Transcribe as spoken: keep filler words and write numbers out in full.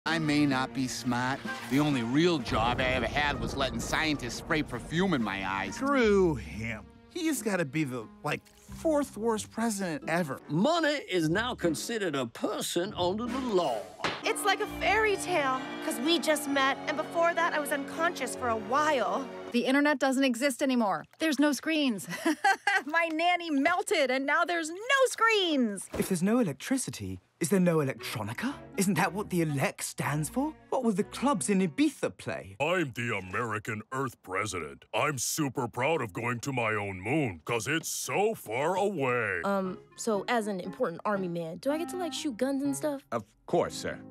I may not be smart. The only real job I ever had was letting scientists spray perfume in my eyes. Screw him. He's got to be the, like, fourth worst president ever. Money is now considered a person under the law. It's like a fairy tale, because we just met, and before that, I was unconscious for a while. The internet doesn't exist anymore. There's no screens. My nanny melted, and now there's no screens. If there's no electricity, is there no electronica? Isn't that what the elect stands for? What will the clubs in Ibiza play? I'm the American Earth president. I'm super proud of going to my own moon, because it's so far away. Um, so as an important army man, do I get to, like, shoot guns and stuff? Of course, sir.